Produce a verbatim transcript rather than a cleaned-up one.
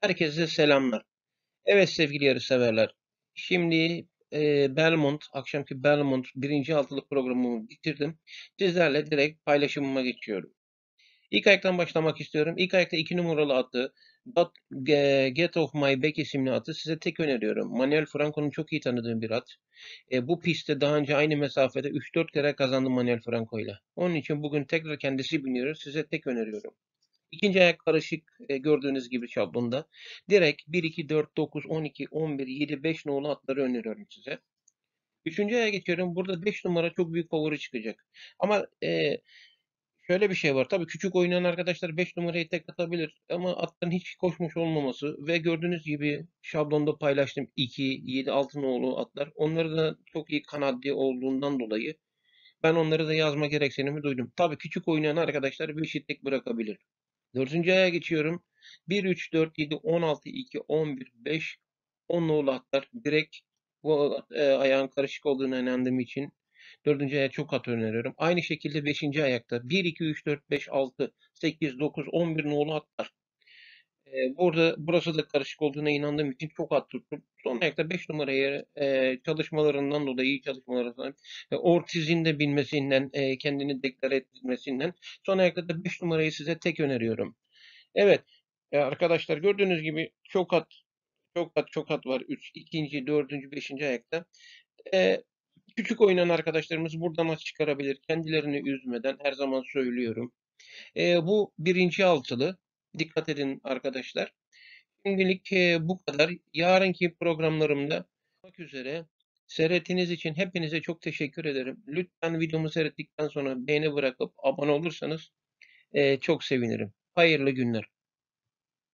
Herkese selamlar. Evet sevgili yarışseverler. Şimdi e, Belmont, akşamki Belmont birinci altılı programımı bitirdim. Sizlerle direkt paylaşımıma geçiyorum. İlk ayaktan başlamak istiyorum. İlk ayakta iki numaralı atı Got, Ge- Get Off My Back isimli atı size tek öneriyorum. Manuel Franco'nun çok iyi tanıdığım bir at. E, bu pistte daha önce aynı mesafede üç dört kere kazandı Manuel Franco ile. Onun için bugün tekrar kendisi biniyor. Size tek öneriyorum. İkinci ayak karışık e, gördüğünüz gibi şablonda. Direkt bir, iki, dört, dokuz, on iki, on bir, yedi, beş nolu atları öneriyorum size. Üçüncü aya geçiyorum. Burada beş numara çok büyük favori çıkacak. Ama e, şöyle bir şey var. Tabii küçük oynayan arkadaşlar beş numarayı tek atabilir. Ama atların hiç koşmuş olmaması ve gördüğünüz gibi şablonda paylaştım iki, yedi, altı nolu atlar. Onları da çok iyi kanadlı olduğundan dolayı ben onları da yazma gereksinimi duydum. Tabii küçük oynayan arkadaşlar bir işi tek bırakabilir. Dördüncü aya geçiyorum. bir, üç, dört, yedi, on altı, iki, on bir, beş, on nolu atlar. Direkt bu e, ayağın karışık olduğuna inandığım için dördüncü aya çok at öneriyorum. Aynı şekilde beşinci ayakta bir, iki, üç, dört, beş, altı, sekiz, dokuz, on bir nolu atlar. E, burada burası da karışık olduğuna inandığım için çok at tuttum. Son ayakta beş numaraya e, çalışmalarından dolayı iyi çalışmalarından e, Ortiz'in de bilmesinden e, kendini deklare etmesinden son ayakta da beş numarayı size tek öneriyorum. Evet. E, arkadaşlar gördüğünüz gibi çok at, çok at, çok at var. üç, ikinci, dördüncü, beşinci ayakta. E, küçük oynayan arkadaşlarımız burada maç çıkarabilir. Kendilerini üzmeden her zaman söylüyorum. E, bu birinci altılı. Dikkat edin arkadaşlar. Şimdilik e, bu kadar. Yarınki programlarımda olmak üzere. Seyrettiğiniz için hepinize çok teşekkür ederim. Lütfen videomu seyrettikten sonra beğeni bırakıp abone olursanız e, çok sevinirim. Hayırlı günler.